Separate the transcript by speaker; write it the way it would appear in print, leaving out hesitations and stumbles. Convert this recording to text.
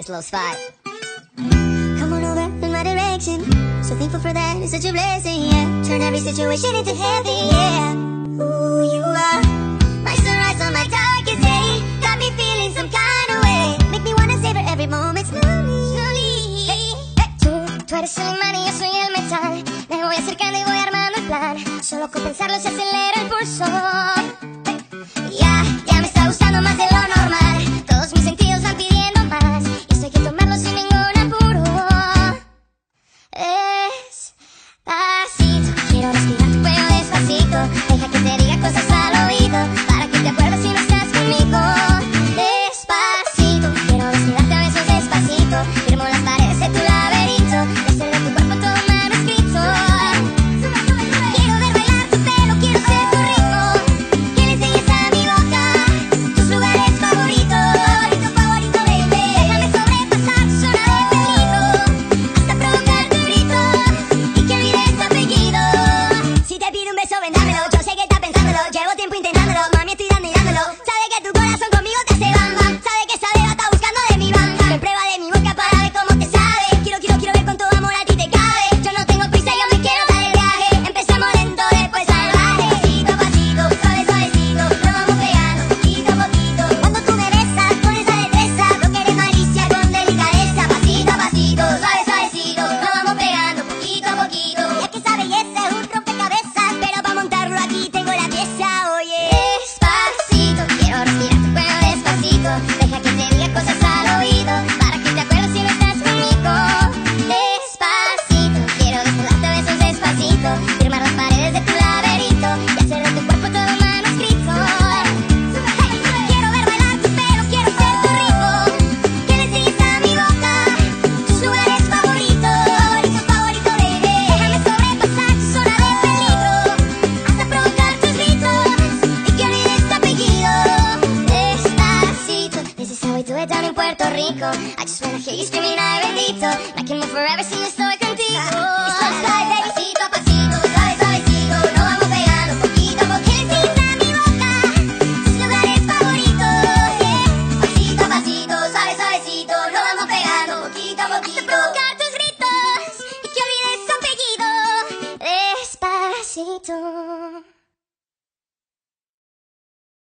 Speaker 1: It's Low Spot. Come on over in my direction. So thankful for that, it's such a blessing, yeah. Turn every situation into heaven, yeah. Ooh, you are my sunrise on my darkest day. Got me feeling some kind of way. Make me wanna savor every moment slowly. Hey, tú eres el imán y yo soy el metal. Me voy acercando y voy armando el plan. Solo con pensarlo se acelera el pulso. Ya me está gustando más de lo normal. Todos mis sentidos van pidiendo más. Y esto hay que tomarlo sin ningún apuro. Despacito, quiero respirar tu cuello despacito. Deja que te diga cosas al oído, para que te acuerdes si no estás conmigo. Despacito, quiero desnudarte a besos despacito. Firmo las paredes de tu laberinto y hacer de tu cuerpo todo un manuscrito. Quiero ver bailar tu pelo, quiero ser tu ritmo. Que le enseñes a mi boca tus lugares favoritos. Favorito, baby. Déjame sobrepasar tu zona de peligro hasta provocar tus gritos y que olvides tu apellido. Si te pido un beso, ven, dámelo. Yo sé que estás pensándolo, llevo tiempo intentándolo. Mami, estoy dando y dándolo. Sabe que tu corazón conmigo te hace bam bam. Sabe que esa beba está buscando de mi banda. Ven, prueba de mi boca para ver cómo te sabe. Quiero ver con todo amor a ti te cabe. Yo no tengo prisa, yo me quiero dar el viaje. Empezamos lento, después salvaje. Pasito a pasito, suave suavecito, nos vamos pegando poquito a poquito. Cuando tú me besas con esa destreza, no quieres malicia con delicadeza. Pasito a pasito, suave suavecito, nos vamos pegando poquito a poquito. Y es que esa belleza es un rompecabezas, pero para montarlo aquí tengo la pieza. Oye, despacito, quiero respirar tu cuello despacito. Deja que te diga cosas al oído, para que te acuerdes si no estás conmigo. Despacito, quiero desnudarte a besos despacito. Firmar las paredes de tu laberinto y hacer de tu cuerpo todo un manuscrito. Quiero ver bailar tu pelo, quiero ser tu ritmo. Que le enseñes a mi boca tus lugares favoritos. Favorito, baby. Déjame sobrepasar tu zona de peligro hasta provocar tus gritos y que olvides tu apellido. Despacito, this is how we do it down in Puerto Rico. I just wanna hear you screaming, ay bendito. I can move forever si no estoy contigo. It's Low Spot, baby. Pasito a pasito, suave suavecito, nos vamos pegando poquito a poquito. Que le enseñes a mi boca tus lugares favoritos, yeah. Pasito a pasito, suave suavecito, nos vamos pegando poquito a poquito. Hasta provocar tus gritos y que olvides tu apellido. Despacito.